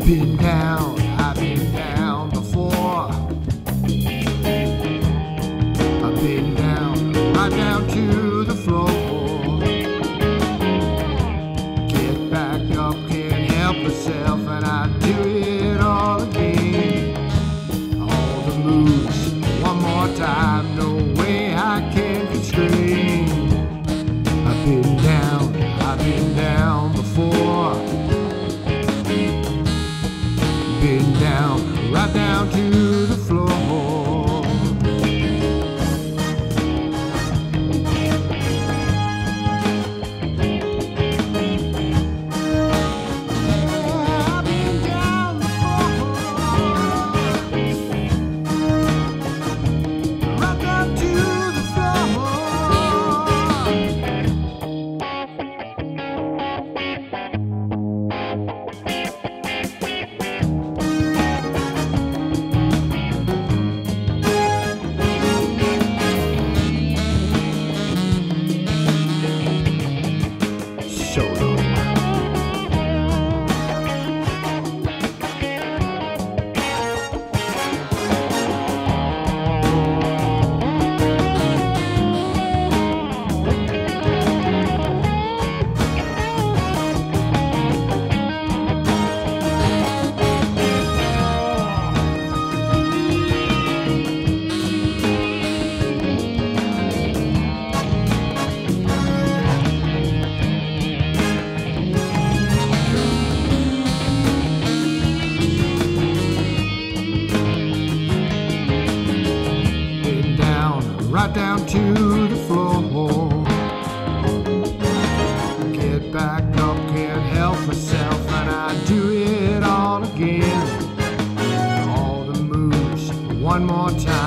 Been down, I've been down before. I've been down, right down to the floor. Get back up, can't help myself, and I do it all again. All the moves, one more time, no way I can constrain. I've been down before. Been down, right down to the floor. I've been down before. Right down to the floor. Right down to the floor. Get back up, can't help myself, and I do it all again. All the moves, one more time.